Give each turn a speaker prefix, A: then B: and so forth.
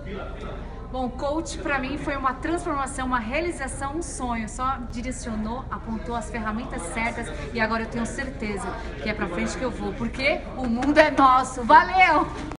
A: Bom, coach pra mim foi uma transformação, uma realização, um sonho. Só direcionou, apontou as ferramentas certas e agora eu tenho certeza que é pra frente que eu vou, porque o mundo é nosso. Valeu!